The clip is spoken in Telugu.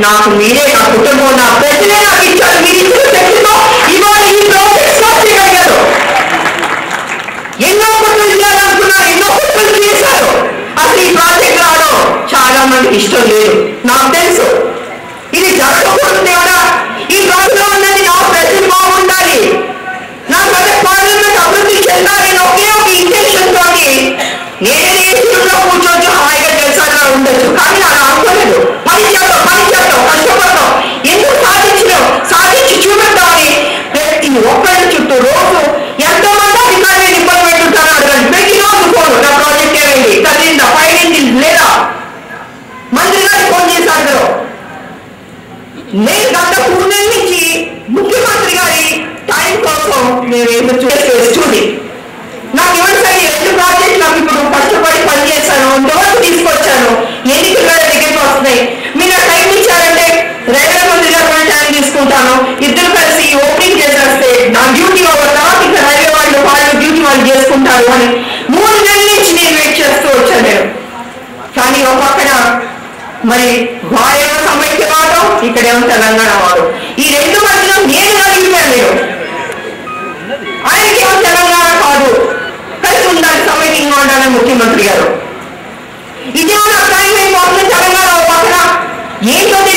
నాకు మీరే, నా కుటుంబం, నా ప్రజలే నాకు ఇచ్చారు. మీరు ఇచ్చిన శక్తితో ఇవాళ ఈ ప్రాజెక్ట్ స్టార్ట్ చేయగలిగారు. ఎన్నో కుట్రలు చేయాలనుకున్నారు, ఎన్నో కుట్రలు చేశారు. అసలు ఈ ప్రాజెక్ట్ రావడం చాలా మందికి ఇష్టం లేదు, నాకు తెలుసు. ఇది జరగకూడదు దేవుడా, ఈ ప్రాంతంలో ఉన్నది నా ప్రజలు బాగుండాలి, నా ప్రజ పార్లమెంట్ అభివృద్ధి చెందాలి ఒకే ఒక ఇంటెన్షన్ తోటి నేను ఏసీలో కూర్చోవచ్చు, హాయిగా తెలుసా ఉండొచ్చు. కానీ నాకు అనుకోలేదు. పని చేద్దాం, కష్టపడతాం, ఎందుకు సాధించి చూపెడతామని ప్రతి ఒక్కరి చుట్టూ రోజు ఎంతో మంది అధికారులు ఇబ్బంది పెట్టుంటారు. అడగండి, ప్రతిరోజు ఫోన్, నా ప్రాజెక్ట్ ఏమైంది, కదిలిందా, పైన లేదా, మంత్రి గారికి ఫోన్ చేశారు. నేను గత 3 నెలల నుంచి ముఖ్యమంత్రి గారి టైం కోసం నేను ఎదురు చూసి నాకు ఇవ్వండి సార్, 2 ప్రాజెక్ట్ నాకు ఇప్పుడు కష్టపడి పనిచేశాను, డోర్స్ తీసుకొచ్చాను, ఎన్నికల దగ్గరికి వస్తున్నాయి, మీరు నాకు టైం ఇచ్చారంటే రైల్వే మంత్రి గారు టైం తీసుకుంటాను, ఇద్దరు కలిసి ఓపెనింగ్ చేసేస్తే నా డ్యూటీ తర్వాత ఇంకా రైల్వే వాళ్ళు డ్యూటీ వాళ్ళు చేసుకుంటారు అని 3 నెలల నుంచి నేను వెయిట్ చేస్తూ వచ్చాను నేను. కానీ ఒక పక్కన మరి వారేమో సమైక్యవాదం, ఇక్కడేమో తెలంగాణ వాదం, ఈ 2 మధ్యలో నేను కలిగిపోయాను. నేను ఆయనకేమో తెలంగాణ కాదు, కలిసి ఉండాలి, సమైక్యంగా ఉండాలని ముఖ్యమంత్రి గారు. ఇదేమో నా టైం అయిపోతుంది. తెలంగాణ ఒక పక్కన ఏంటో